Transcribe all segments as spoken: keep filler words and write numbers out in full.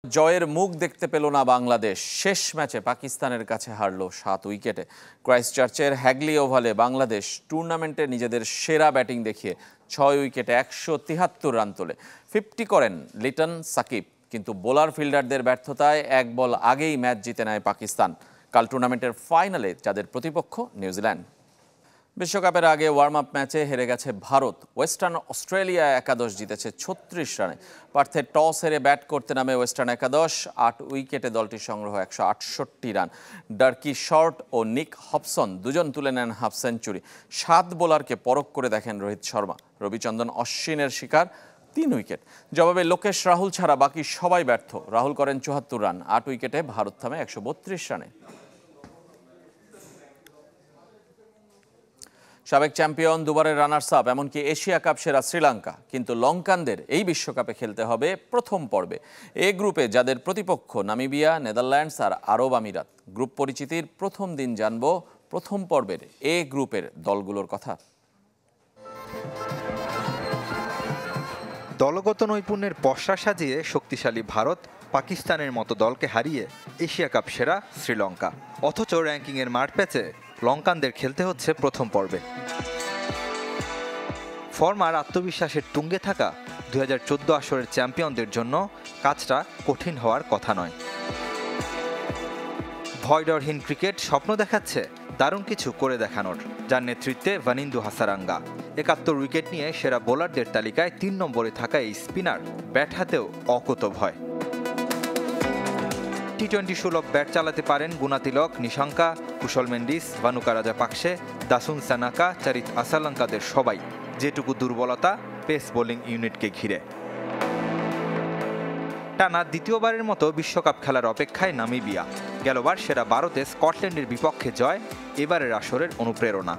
জয়ের মুখ দেখতে পেল না বাংলাদেশ। শেষ ম্যাচে পাকিস্তানের কাছে হারল সাত উইকেটে। ক্রাইস্টচার্চের হ্যাগলি ওভালে বাংলাদেশ টুর্নামেন্টে নিজেদের সেরা ব্যাটিং দেখিয়ে ছয় উইকেটে একশো তিহাত্তর রান তোলে। ফিফটি করেন লিটন সাকিব, কিন্তু বোলার ফিল্ডারদের ব্যর্থতায় এক বল আগেই ম্যাচ জিতে নেয় পাকিস্তান। কাল টুর্নামেন্টের ফাইনালে যাদের প্রতিপক্ষ নিউজিল্যান্ড। বিশ্বকাপের আগে ওয়ার্ম আপ ম্যাচে হেরে গেছে ভারত। ওয়েস্টার্ন অস্ট্রেলিয়া একাদশ জিতেছে ছত্রিশ রানে। পার্থে টস হেরে ব্যাট করতে নামে ওয়েস্টার্ন একাদশ। আট উইকেটে দলটির সংগ্রহ একশো আটষট্টি রান। ডার্কি শর্ট ও নিক হবসন দুজন তুলে নেন হাফ সেঞ্চুরি। সাত বোলারকে পরখ করে দেখেন রোহিত শর্মা। রবিচন্দ্রন অশ্বিনের শিকার তিন উইকেট। জবাবে লোকেশ রাহুল ছাড়া বাকি সবাই ব্যর্থ। রাহুল করেন চুয়াত্তর রান। আট উইকেটে ভারত থামে একশো বত্রিশ রানে। সাবেক চ্যাম্পিয়ন, দুবারের রানার্স আপ, এমনকি এশিয়া কাপ সেরা শ্রীলঙ্কা, কিন্তু লঙ্কানদের এই বিশ্বকাপে খেলতে হবে প্রথম পর্বে। এ গ্রুপে যাদের প্রতিপক্ষ নামিবিয়া, নেদারল্যান্ডস আর আরব আমিরাত। গ্রুপ পরিচিতির প্রথম দিন জানব প্রথম পর্বের এ গ্রুপের দলগুলোর কথা। দলগত নৈপুণ্যের পসরা সাজিয়ে শক্তিশালী ভারত পাকিস্তানের মতো দলকে হারিয়ে এশিয়া কাপ সেরা শ্রীলঙ্কা। অথচ র্যাঙ্কিংয়ের মারপ্যাচে লঙ্কানদের খেলতে হচ্ছে প্রথম পর্বে। ফর্ম আর আত্মবিশ্বাসের তুঙ্গে থাকা দুই হাজার চোদ্দ আসরের চ্যাম্পিয়নদের জন্য কাজটা কঠিন হওয়ার কথা নয়। ভয়ডরহীন ক্রিকেট স্বপ্ন দেখাচ্ছে দারুণ কিছু করে দেখানোর, যার নেতৃত্বে ভানিন্দু হাসারাঙ্গা। একাত্তর উইকেট নিয়ে সেরা বোলারদের তালিকায় তিন নম্বরে থাকা এই স্পিনার ব্যাট হাতেও অকুত ভয়। টি টোয়েন্টি সুলভ ব্যাট চালাতে পারেন গুণাতিলক নিশাঙ্কা, কুশল মেন্ডিস, ভানুকা রাজাপাকসে, দাসুন সানাকা, চারিত আসালঙ্কাদের সবাই। যেটুকু দুর্বলতা পেস বোলিং ইউনিটকে ঘিরে। টানা দ্বিতীয়বারের মতো বিশ্বকাপ খেলার অপেক্ষায় নামিবিয়া। গেলবার সেরা ভারতে স্কটল্যান্ডের বিপক্ষে জয় এবারের আসরের অনুপ্রেরণা।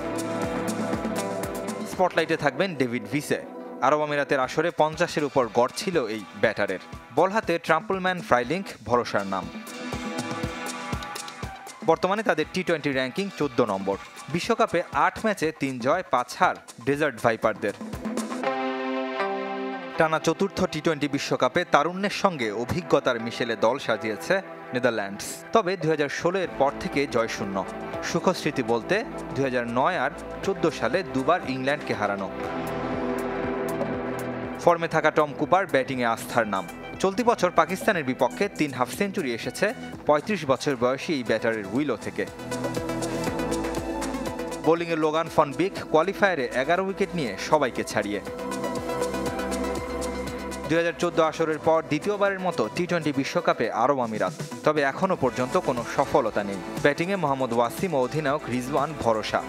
স্পটলাইটে থাকবেন ডেভিড ভিসে। আরব আমিরাতের আসরে পঞ্চাশের উপর গড় ছিল এই ব্যাটারের। বল হাতে ট্রাম্পলম্যান ফ্রাইলিঙ্ক ভরসার নাম। বর্তমানে তাদের টি টোয়েন্টি র্যাঙ্কিং চোদ্দ নম্বর। বিশ্বকাপে আট ম্যাচে তিন জয় পাঁচ হার ডেজার্ট ভাইপারদের। টানা চতুর্থ টি টোয়েন্টি বিশ্বকাপে তারুণ্যের সঙ্গে অভিজ্ঞতার মিশেলে দল সাজিয়েছে নেদারল্যান্ডস। তবে দুই হাজার ষোলো এর পর থেকে জয় শূন্য। সুখস্মৃতি বলতে দুই হাজার নয় আর চোদ্দ সালে দুবার ইংল্যান্ডকে হারানো। ফর্মে থাকা টম কুপার ব্যাটিংয়ে আস্থার নাম। চলতি বছর পাকিস্তানের বিপক্ষে তিন হাফ সেঞ্চুরি এসেছে পঁয়ত্রিশ বছর বয়সী এই ব্যাটারের উইলো থেকে। বোলিংয়ে লোগান ফন বিক কোয়ালিফায়ারে এগারো উইকেট নিয়ে সবাইকে ছাড়িয়ে। দুই হাজার চোদ্দ আসরের পর দ্বিতীয়বারের মতো টি টোয়েন্টি বিশ্বকাপে আরব আমিরাত। তবে এখনও পর্যন্ত কোনো সফলতা নেই। ব্যাটিংয়ে মোহাম্মদ ওয়াসিম ও অধিনায়ক রিজওয়ান ভরসা।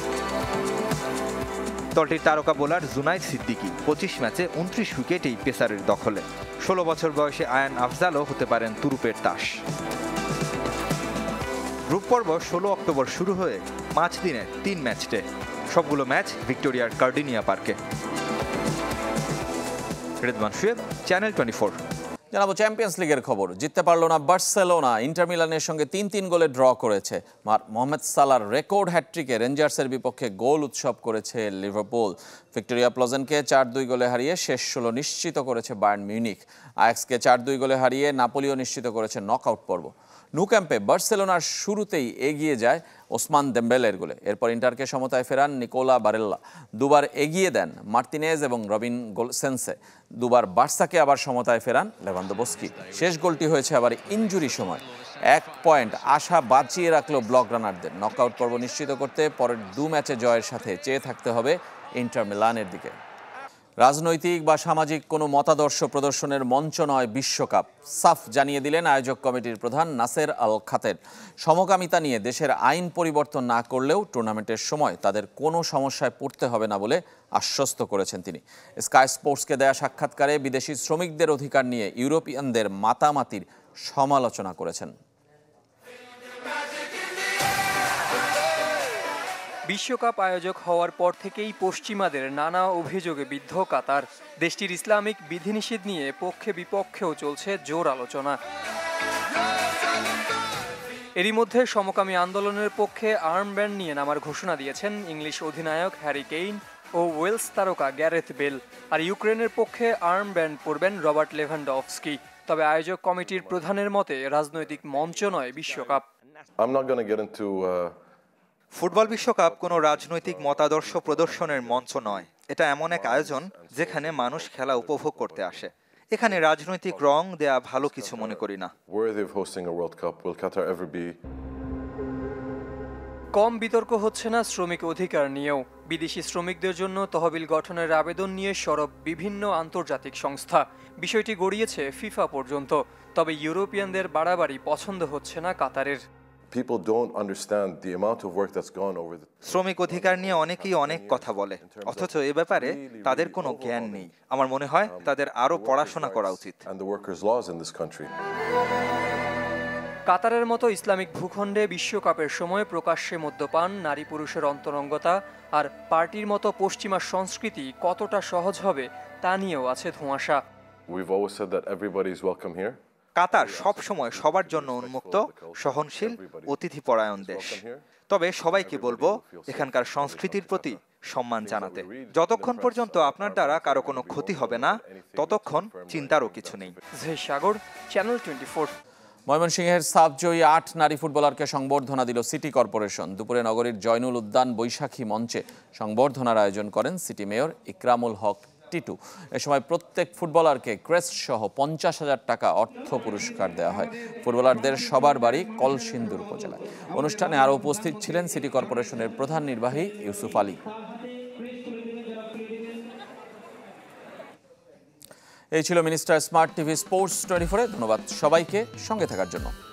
দলটির তারকা বোলার জুনাইদ সিদ্দিকী পঁচিশ ম্যাচে উনত্রিশ উইকেট এই পেসারের দখলে। ষোলো বছর বয়সে আয়ান আফজালও হতে পারেন তুরুপের তাস। গ্রুপ পর্ব ষোলো অক্টোবর শুরু হয়ে পাঁচ দিনের তিন ম্যাচ ডে। সবগুলো ম্যাচ ভিক্টোরিয়ার কার্ডিনিয়া পার্কে। Redwan Shoaib, Channel twenty four. জানাবো চ্যাম্পিয়ন্স লিগের খবর। জিততে পারল না বার্সেলোনা। ইন্টার মিলানের সঙ্গে তিন তিন গোলে ড্র করেছে। মোহাম্মদ সালার রেকর্ড হ্যাটট্রিকে রেঞ্জার্সের বিপক্ষে গোল উৎসব করেছে লিভারপুল। ভিক্টোরিয়া প্লজেনকে চার দুই গোলে হারিয়ে শেষ ষোলো নিশ্চিত করেছে বায়ার্ন মিউনিখ। আয়াক্সকে চার দুই গোলে হারিয়ে নাপোলিও নিশ্চিত করেছে নকআউট পর্ব। ন্যু ক্যাম্পে বার্সেলোনার শুরুতেই এগিয়ে যায় ওসমান দেম্বেলের গোলে। এরপর ইন্টারকে সমতায় ফেরান নিকোলা বারেল্লা। দুবার এগিয়ে দেন মার্তিনেজ এবং রবিন গোলসেন্সে। দুবার বার্সাকে আবার সমতায় ফেরান লেভানদোভস্কি। শেষ গোলটি হয়েছে আবার ইনজুরি সময়। এক পয়েন্ট আশা বাঁচিয়ে রাখলো ব্লক রানারদের। নকআউট পর্ব নিশ্চিত করতে পরের দু ম্যাচে জয়ের সাথে চেয়ে থাকতে হবে ইন্টার মিলানের দিকে। রাজনৈতিক বা সামাজিক কোনো মতাদর্শ প্রদর্শনের মঞ্চ নয় বিশ্বকাপ, সাফ জানিয়ে দিলেন আয়োজক কমিটির প্রধান নাসের আল খাতের। সমকামিতা নিয়ে দেশের আইন পরিবর্তন না করলেও টুর্নামেন্টের সময় তাদের কোনো সমস্যায় পড়তে হবে না বলে আশ্বস্ত করেছেন তিনি। স্কাই স্পোর্টসকে দেয়া সাক্ষাৎকারে বিদেশি শ্রমিকদের অধিকার নিয়ে ইউরোপিয়ানদের মাতামাতির সমালোচনা করেছেন। বিশ্বকাপ আয়োজক হওয়ার পর থেকেই পশ্চিমাদের নানা অভিযোগে বিদ্ধ কাতার। দেশটির ইসলামিক বিধিনিষেধ নিয়ে পক্ষে বিপক্ষেও চলছে জোর আলোচনা। এরই মধ্যে সমকামী আন্দোলনের পক্ষে আর্মব্যান্ড নিয়ে নামার ঘোষণা দিয়েছেন ইংলিশ অধিনায়ক হ্যারি কেইন ও ওয়েলস তারকা গ্যারেথ বেল। আর ইউক্রেনের পক্ষে আর্মব্যান্ড পরবেন রবার্ট লেভানডফস্কি। তবে আয়োজক কমিটির প্রধানের মতে রাজনৈতিক মঞ্চ নয় বিশ্বকাপ। I'm not going to get into uh... football বিশ্বকাপ কোনো রাজনৈতিক মতাদর্শ প্রদর্শনের মঞ্চ নয়। এটা এমন এক আয়োজন যেখানে মানুষ খেলা উপভোগ করতে আসে। এখানে রাজনৈতিক রং দেয়া ভালো কিছু মনে করি না। worthy of hosting a World Cup. Will Qatar ever be? কম বিতর্ক হচ্ছে না শ্রমিক অধিকার নিয়েও। বিদেশি শ্রমিকদের জন্য তহবিল গঠনের আবেদন নিয়ে সরব বিভিন্ন আন্তর্জাতিক সংস্থা। বিষয়টি গড়িয়েছে ফিফা পর্যন্ত। তবে ইউরোপিয়ানদের বাড়াবাড়ি পছন্দ হচ্ছে না কাতারের। People don't understand the amount of work that's gone over the... শ্রমিক অধিকার নিয়ে অনেকেই অনেক কথা বলে, অথচ এ ব্যাপারে তাদের কোনো জ্ঞান নেই। আমার মনে হয় তাদের আরো পড়াশোনা করা উচিত। and the workers' laws in this country. কাতারের মতো ইসলামিক ভূখণ্ডে বিশ্বকাপের সময় প্রকাশ্যে মদ্যপান, নারী পুরুষের অন্তরঙ্গতা আর পার্টির মতো পশ্চিমা সংস্কৃতি কতটা সহজ হবে তা নিয়েও আছে ধোঁয়াশা। We've always said that everybody is welcome here. কাতার সব সময় সবার জন্য উন্মুক্ত, সহনশীল, অতিথিপরায়ণ দেশ। তবে সবাইকে বলবো এখানকার সংস্কৃতির প্রতি সম্মান জানাতে। যতক্ষণ পর্যন্ত আপনার দ্বারা কারো কোনো ক্ষতি হবে না, ততক্ষণ চিন্তারও কিছু নেই। Sagar, Channel twenty four. ময়মনসিংহের সাবজয়ী আট নারী ফুটবলারকে সংবর্ধনা দিল সিটি কর্পোরেশন। দুপুরে নগরীর জয়নুল উদ্যান বৈশাখী মঞ্চে সংবর্ধনার আয়োজন করেন সিটি মেয়র ইকরামুল হক টিটু। এ সময় প্রত্যেক ফুটবলারকে ক্রেস্ট সহ পঞ্চাশ হাজার টাকা অর্থ পুরস্কার দেওয়া হয়। ফুটবলারদের সবার বাড়ি কলসিন্দুর উপজেলায়। অনুষ্ঠানে আরও উপস্থিত ছিলেন সিটি কর্পোরেশনের প্রধান নির্বাহী ইউসুফ আলী। এই ছিল Minister smart TV sports twenty ফোরে। ধন্যবাদ সবাইকে সঙ্গে থাকার জন্য।